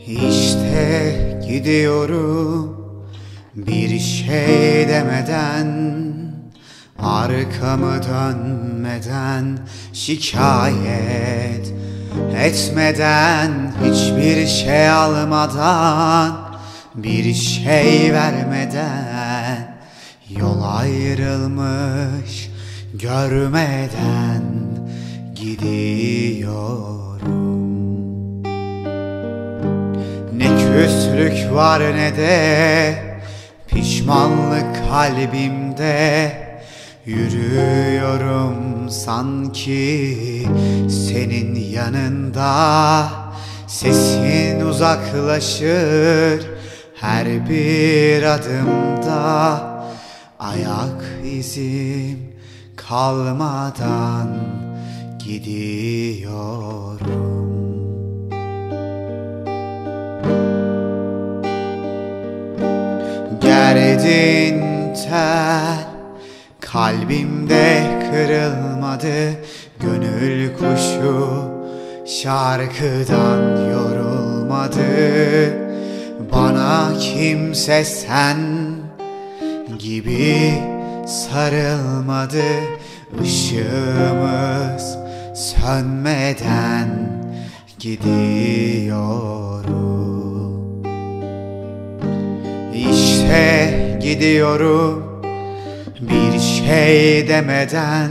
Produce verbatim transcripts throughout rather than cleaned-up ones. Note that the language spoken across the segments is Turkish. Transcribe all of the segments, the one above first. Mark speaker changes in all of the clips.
Speaker 1: İşte gidiyorum bir şey demeden, arkamı dönmeden, şikayet etmeden, hiçbir şey almadan, bir şey vermeden, yol ayrılmış görmeden gidiyorum. Ne küslük var ne de pişmanlık kalbimde, yürüyorum sanki senin yanında. Sesin uzaklaşır her bir adımda, ayak izim kalmadan gidiyorum. Gerdin tel kalbimde kırılmadı, gönül kuşu şarkıdan yorulmadı. Bana kimse sen gibi sarılmadı, ışığımız sönmeden gidiyorum. İşte gidiyorum bir şey demeden,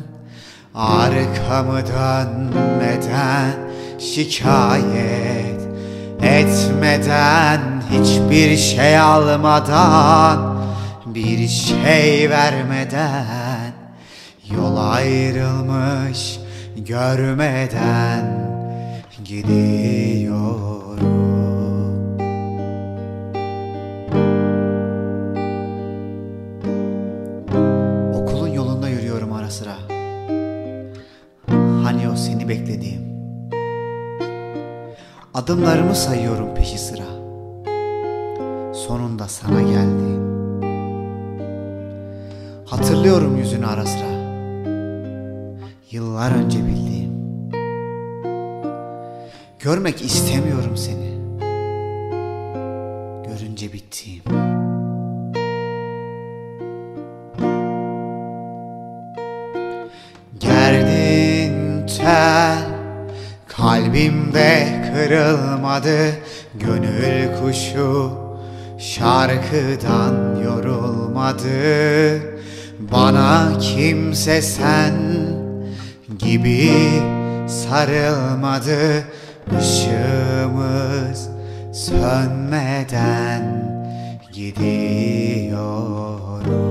Speaker 1: arkamı dönmeden, şikayet etmeden, hiçbir şey almadan, bir şey vermeden, yol ayrılmış görmeden gidiyorum. Okulun yolunda yürüyorum ara sıra, hani o seni beklediğim. Adımlarımı sayıyorum peşi sıra, sonunda sana geldim. Hatırlıyorum yüzünü ara sıra, yıllar önce bildiğim. Görmek istemiyorum seni, görünce bittiğim. Gerdin tel kalbimde kırılmadı, gönül kuşu şarkıdan yorulmadı. Bana kimse sen gibi sarılmadı, ışığımız sönmeden gidiyorum.